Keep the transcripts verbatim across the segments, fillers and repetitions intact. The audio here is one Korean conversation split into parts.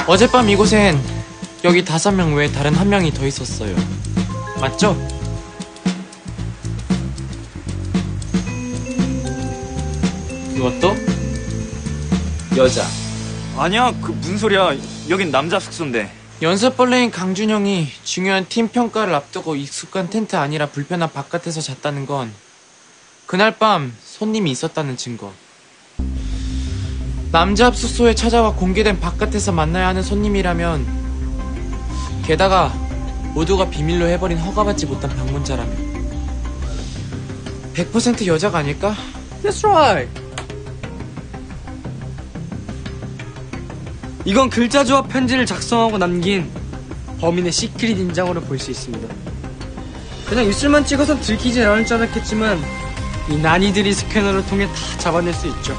어젯밤 이곳엔 여기 다섯 명 외에 다른 한 명이 더 있었어요. 맞죠? 그것도 여자. 아니야, 그 무슨 소리야. 여긴 남자 숙소인데. 연습벌레인 강준영이 중요한 팀 평가를 앞두고 익숙한 텐트 아니라 불편한 바깥에서 잤다는 건 그날 밤 손님이 있었다는 증거. 남자 앞 숙소에 찾아와 공개된 바깥에서 만나야 하는 손님이라면, 게다가 모두가 비밀로 해버린 허가받지 못한 방문자라면 백 퍼센트 여자가 아닐까? That's right. 이건 글자조와 편지를 작성하고 남긴 범인의 시크릿 인장으로 볼 수 있습니다. 그냥 입술만 찍어선 들키지 않을 줄 알았겠지만 이 난이들이 스캐너를 통해 다 잡아낼 수 있죠.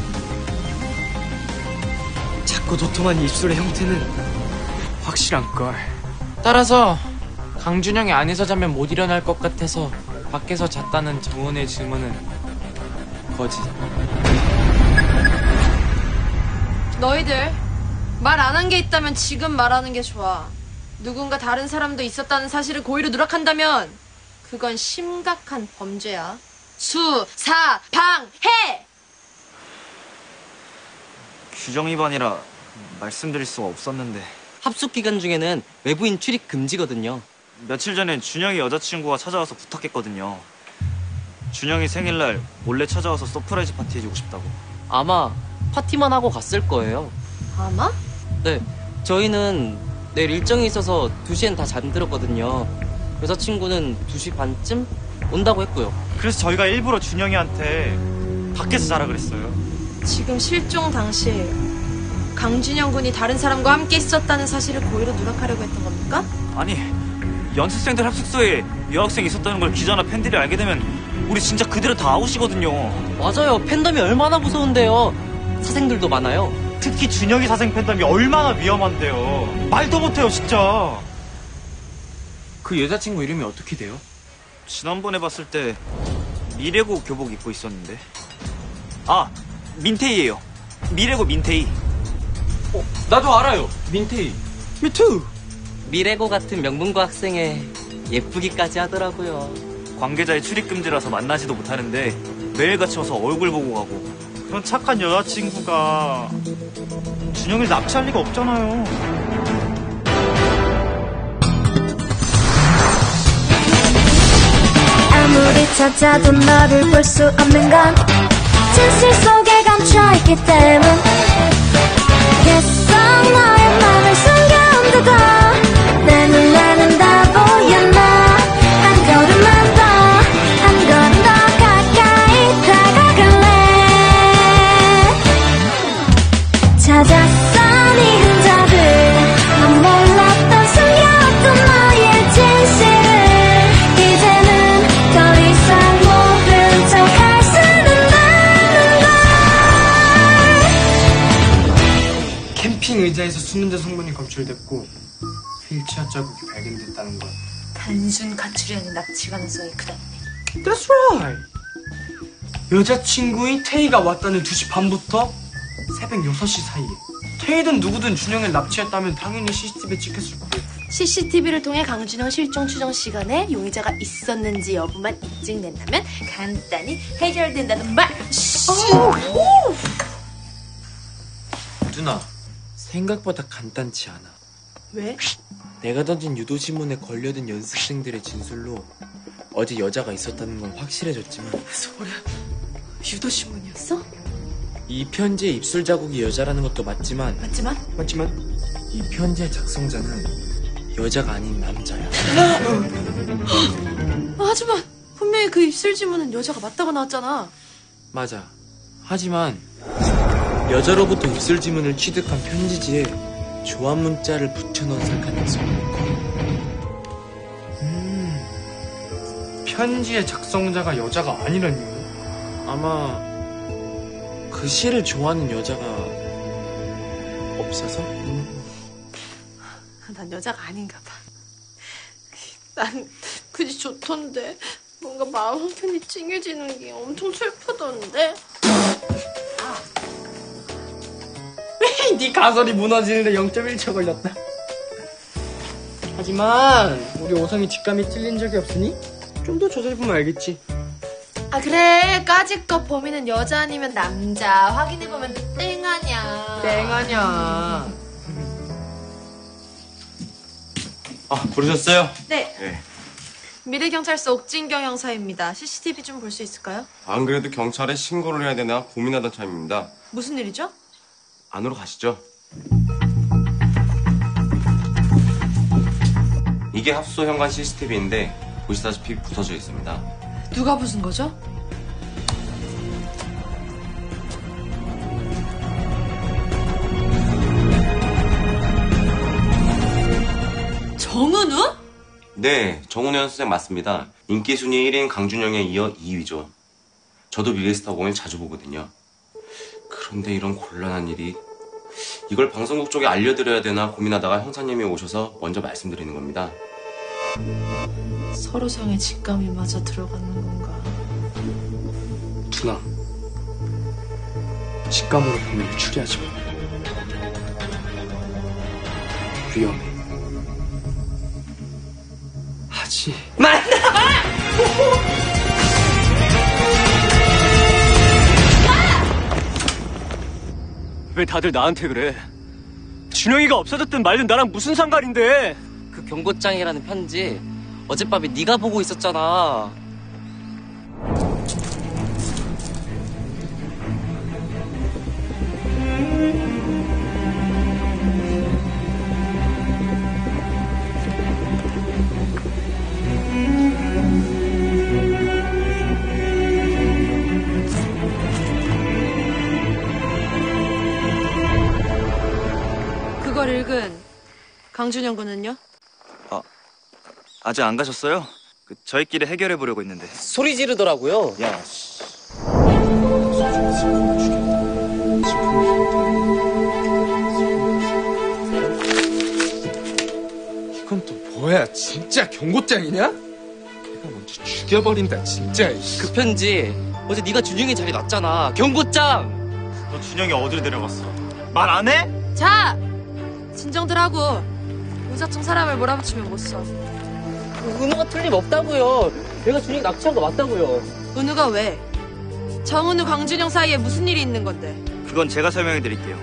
작고 도톰한 입술의 형태는 확실한걸. 따라서 강준영이 안에서 자면 못 일어날 것 같아서 밖에서 잤다는 정은의 질문은 거짓. 너희들 말 안 한 게 있다면 지금 말하는 게 좋아. 누군가 다른 사람도 있었다는 사실을 고의로 누락한다면 그건 심각한 범죄야. 수사 방해! 규정 위반이라 말씀드릴 수가 없었는데. 합숙 기간 중에는 외부인 출입 금지거든요. 며칠 전엔 준영이 여자친구가 찾아와서 부탁했거든요. 준영이 생일날 몰래 찾아와서 서프라이즈 파티 해주고 싶다고. 아마 파티만 하고 갔을 거예요. 아마? 네, 저희는 내일 일정이 있어서 두 시엔 다 잠들었거든요. 여자친구는 두 시 반쯤 온다고 했고요. 그래서 저희가 일부러 준영이한테 밖에서 자라 그랬어요. 지금 실종 당시 강준영 군이 다른 사람과 함께 있었다는 사실을 고의로 누락하려고 했던 겁니까? 아니, 연습생들 합숙소에 여학생이 있었다는 걸 기자나 팬들이 알게 되면 우리 진짜 그대로 다 아웃이거든요. 맞아요. 팬덤이 얼마나 무서운데요. 사생들도 많아요. 특히 준영이 사생 팬덤이 얼마나 위험한데요. 말도 못해요, 진짜. 그 여자친구 이름이 어떻게 돼요? 지난번에 봤을 때 미래고 교복 입고 있었는데. 아, 민태희예요. 미래고 민태희. 어, 나도 알아요. 민태희. Me too. 미래고 같은 명문고 학생에 예쁘기까지 하더라고요. 관계자의 출입 금지라서 만나지도 못하는데 매일같이 와서 얼굴 보고 가고. 그런 착한 여자친구가 준영이를 납치할 리가 없잖아요. 아무리 찾아도 너를 볼 수 없는 건 진실 속에 감춰있기 때문. 계속 너의 맘을 숨겨온다고 내 눈에는 다 보여. 너 한 걸음만 더, 한 걸음 더 가까이 다가갈래. 찾았어 네 흔적을, 넌 몰랐던 숨겨왔던 너의 진실을. 이제는 더 이상 모른 척 할 수는 없는 걸. 캠핑 의자에서 수면제 성분이 검출됐고 휠체어 자국이 발견됐다는 것. 단순 가출이 아닌 납치 가능성이 크다. That's right. 여자친구인 태희가 왔다는 두 시 반부터 새벽 여섯 시 사이에 태희든 누구든 준영을 납치했다면 당연히 씨씨티비에 찍혔을 거고. 씨씨티비를 통해 강준영 실종 추정 시간에 용의자가 있었는지 여부만 입증된다면 간단히 해결된다는 말. 누나, 생각보다 간단치 않아. 왜? 내가 던진 유도신문에 걸려든 연습생들의 진술로 어제 여자가 있었다는 건 확실해졌지만, 소리야. 유도신문이었어? 이 편지의 입술 자국이 여자라는 것도 맞지만 맞지만? 맞지만 이 편지의 작성자는 여자가 아닌 남자야. 아, 하지만 분명히 그 입술 지문은 여자가 맞다고 나왔잖아. 맞아. 하지만 여자로부터 입술 지문을 취득한 편지지에 조합 문자를 붙여넣었을 가능성이 커. 음, 편지의 작성자가 여자가 아니란 이유? 아마 그 시를 좋아하는 여자가 없어서? 난 여자가 아닌가 봐. 난 그지 좋던데 뭔가 마음 한편이 찡해지는 게 엄청 슬프던데. 왜 네 가설이 무너지는데 영 점 일 초 걸렸다. 하지만 우리 오성이 직감이 틀린 적이 없으니 좀 더 조사해보면 알겠지. 아 그래 까짓거 범인은 여자 아니면 남자 확인해보면 땡하냐. 땡하냐. 아, 부르셨어요? 네. 네. 미래경찰서 옥진경 형사입니다. 씨씨티비 좀 볼 수 있을까요? 안 그래도 경찰에 신고를 해야 되나 고민하던 참입니다. 무슨 일이죠? 안으로 가시죠. 이게 합수소 현관 씨씨티비인데 보시다시피 부서져 있습니다. 누가 부순 거죠? 정은우? 네, 정훈 연수생 맞습니다. 인기 순위 일 위인 강준영에 이어 이 위죠. 저도 미래스타 공을 자주 보거든요. 그런데 이런 곤란한 일이 이걸 방송국 쪽에 알려드려야 되나 고민하다가 형사님이 오셔서 먼저 말씀드리는 겁니다. 서로 상에 직감이 맞아 들어가는 건가? 누나, 직감으로 범인을 추리하지 마. 위험해. 하지 마. 왜 다들 나한테 그래? 준영이가 없어졌든 말든 나랑 무슨 상관인데? 그 경고장이라는 편지 어젯밤에 네가 보고 있었잖아. 그걸 읽은 강준영 군은요? 아직 안 가셨어요? 그 저희끼리 해결해 보려고 했는데. 소리 지르더라고요. 야, 이건 또 뭐야? 진짜 경고장이냐? 내가 먼저 죽여버린다 진짜. 그 편지 어제 네가 준영이 자리 놨잖아. 경고장. 너 준영이 어디로 데려갔어? 말 안 해? 자! 진정들 하고 의사청 사람을 몰아붙이면 못 써. 은우가 틀림없다고요. 내가 준영이 납치한 거 맞다고요. 은우가 왜? 정은우 강준영 사이에 무슨 일이 있는 건데? 그건 제가 설명해 드릴게요.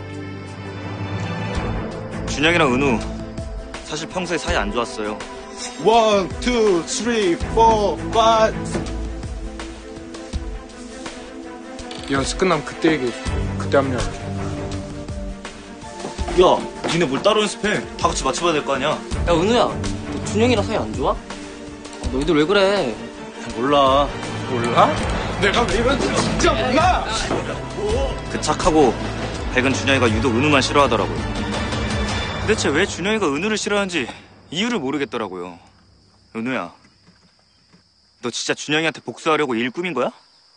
준영이랑 은우 사실 평소에 사이 안 좋았어요. 원, 투, 쓰리, 포, 파이브. 연습 끝나면 그때 얘기해. 그때 합류할게. 야, 니네 뭘 따로 연습해? 다 같이 맞춰봐야 될 거 아니야? 야 은우야, 너 준영이랑 사이 안 좋아? 아, 너희들 왜 그래? 몰라. 몰라? 내가 왜 이런지 진짜 몰라! 그 착하고 밝은 준영이가 유독 은우만 싫어하더라고요. 도대체 왜 준영이가 은우를 싫어하는지 이유를 모르겠더라고요. 은우야, 너 진짜 준영이한테 복수하려고 일 꾸민 거야?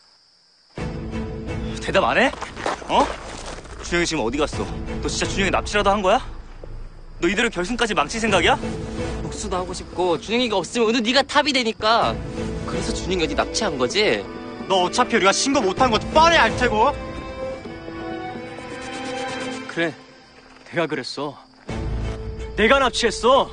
대답 안 해? 어? 준영이 지금 어디 갔어? 너 진짜 준영이 납치라도 한 거야? 너 이대로 결승까지 망칠 생각이야? 복수도 하고 싶고 준영이가 없으면 은우 네가 탑이 되니까. 그래서 준영이 어디 납치한 거지? 너 어차피 우리가 신고 못한 거 뻔히 알 테고. 그래, 내가 그랬어. 내가 납치했어.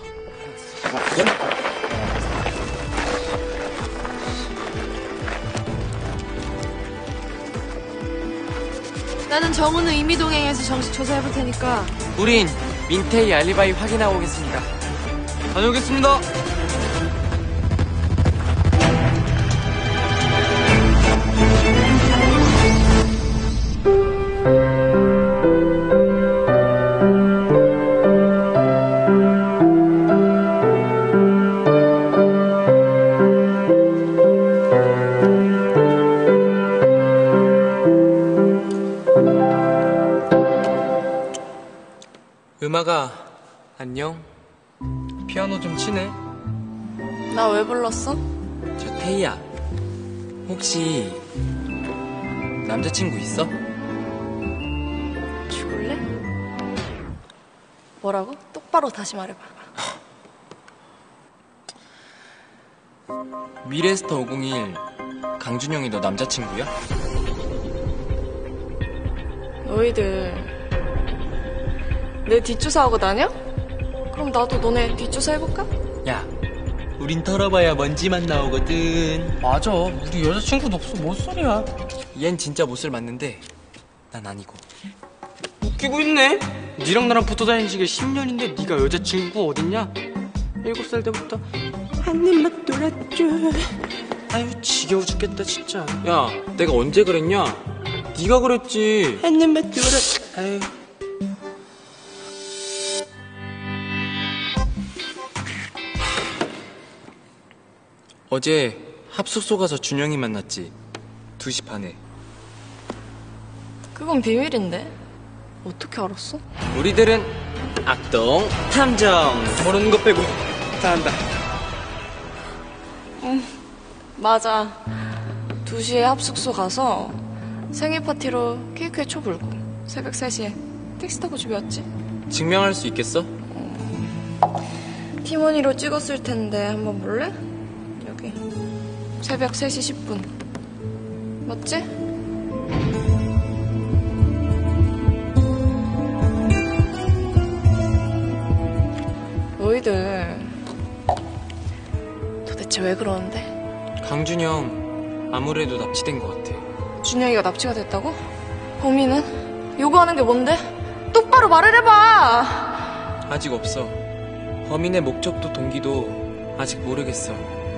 나는 정은우 임의동행에서 정식 조사해볼 테니까 우린 민태희 알리바이 확인하고 오겠습니다. 다녀오겠습니다. 음악아, 안녕. 피아노 좀 치네. 나 왜 불렀어? 저 태희야. 혹시 남자친구 있어? 죽을래? 뭐라고? 똑바로 다시 말해봐. 미래스터 오공일 강준영이 너 남자친구야? 너희들 내 뒷조사하고 다녀? 그럼 나도 너네 뒷조사 해볼까? 야, 우린 털어봐야 먼지만 나오거든. 맞아. 우리 여자친구도 없어. 뭔 소리야. 얜 진짜 못을 맞는데 난 아니고. 웃기고 있네. 니랑 나랑 붙어 다닌 지가 십 년인데 네가 여자친구 어딨냐? 일곱 살 때부터 한 입만 놀았죠. 아유 지겨워 죽겠다 진짜. 야, 내가 언제 그랬냐? 네가 그랬지. 한 입만 놀았. 아유. 어제 합숙소 가서 준영이 만났지. 두 시 반에. 그건 비밀인데. 어떻게 알았어? 우리들은 악동 탐정. 모르는 것 빼고 다 한다. 맞아. 두 시에 합숙소 가서 생일 파티로 케이크에 초 불고 새벽 세 시에 택시 타고 집에 왔지. 증명할 수 있겠어? 티모니로 찍었을 텐데 한번 볼래? 여기 새벽 세 시 십 분 맞지? 너희들 도대체 왜 그러는데? 강준영 아무래도 납치된 것 같아. 준영이가 납치가 됐다고? 범인은? 요구하는 게 뭔데? 똑바로 말을 해봐! 아직 없어. 범인의 목적도 동기도 아직 모르겠어.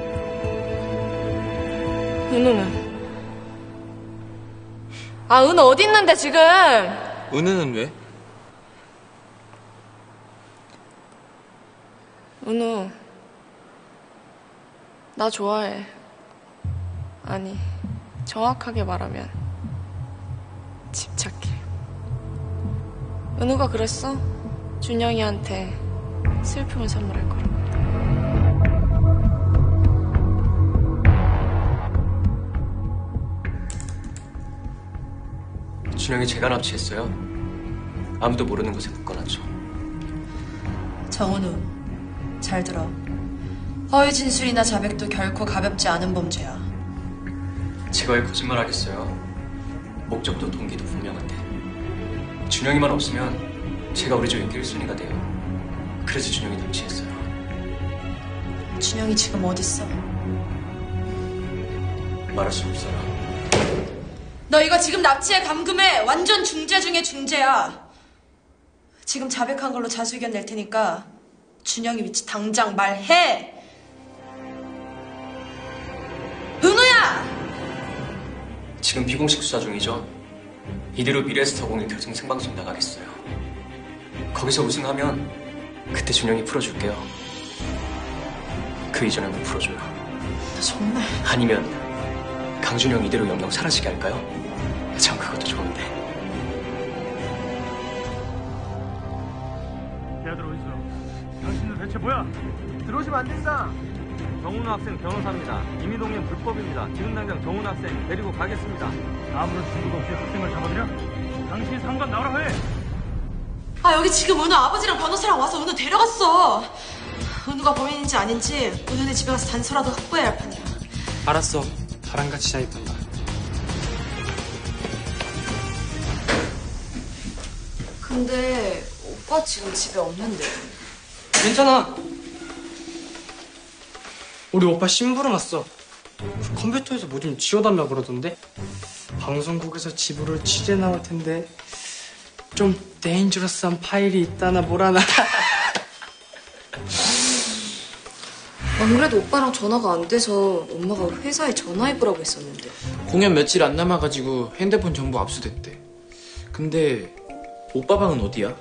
은우는? 아, 은우 어디 있는데 지금? 은우는 왜? 은우, 나 좋아해. 아니, 정확하게 말하면 집착해. 은우가 그랬어. 준영이한테 슬픔을 선물할 거라고. 준영이 제가 납치했어요. 아무도 모르는 곳에 묶어놨죠. 정은우, 잘 들어. 허위 진술이나 자백도 결코 가볍지 않은 범죄야. 제가 왜 거짓말 하겠어요? 목적도 동기도 분명한데. 준영이만 없으면 제가 우리 집 인기 일 순위가 돼요. 그래서 준영이 납치했어요. 준영이 지금 어딨어? 말할 수 없어요. 너 이거 지금 납치에 감금해. 완전 중죄 중에 중죄야. 지금 자백한 걸로 자수의견 낼 테니까 준영이 위치 당장 말해. 은우야! 지금 비공식 수사 중이죠. 이대로 미래스타 공일 결승 생방송 나가겠어요. 거기서 우승하면 그때 준영이 풀어줄게요. 그 이전에 못 풀어줘요. 나 정말... 아니면 강준영 이대로 영영 사라지게 할까요? 전 그것도 좋은데. 야들 어딨어? 당신들 대체 뭐야? 들어오시면 안 된다. 정훈 학생 변호사입니다. 임의동행 불법입니다. 지금 당장 정훈 학생 데리고 가겠습니다. 아무런 증거도 없이 학생을 잡아들여? 당신이 상관 나오라고 해! 아, 여기 지금 은우 아버지랑 변호사랑 와서 은우 데려갔어. 은우가 범인인지 아닌지 은우네 집에 가서 단서라도 확보해야 할 판이야. 알았어. 나랑같이 자입한다. 근데 오빠 지금 집에 없는데. 괜찮아. 우리 오빠 심부름 왔어. 컴퓨터에서 뭐 좀 지워달라고 그러던데. 방송국에서 집으로 취재 나올 텐데 좀 데인저러스한 파일이 있다나 뭐라나. 안 그래도 오빠랑 전화가 안 돼서 엄마가 회사에 전화해보라고 했었는데. 공연 며칠 안 남아가지고 핸드폰 전부 압수됐대. 근데 오빠 방은 어디야?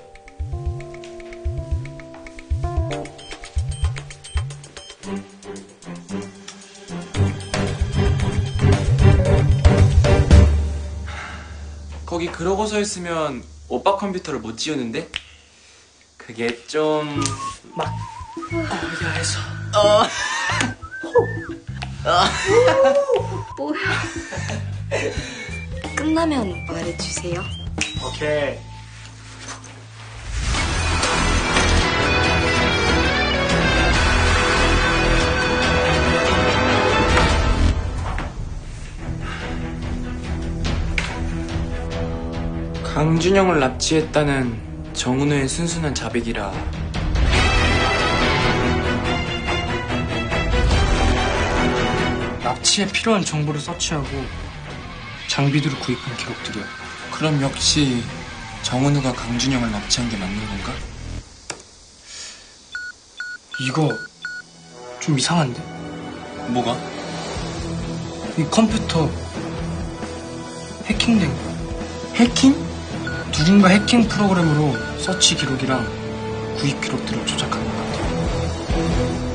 거기 그러고 서 있으면 오빠 컴퓨터를 못 지우는데? 그게 좀... 막... 어야해서... 어... 뭐야. 끝나면 말해주세요. 오케이. 강준영을 납치했다는 정은우의 순순한 자백이라 납치에 필요한 정보를 서치하고 장비들을 구입한 기록들이야. 그럼 역시 정은우가 강준영을 납치한 게 맞는 건가? 이거 좀 이상한데? 뭐가? 이 컴퓨터 해킹된 거. 해킹? 누군가 해킹 프로그램으로 서치 기록이랑 구입 기록들을 조작한 것 같아.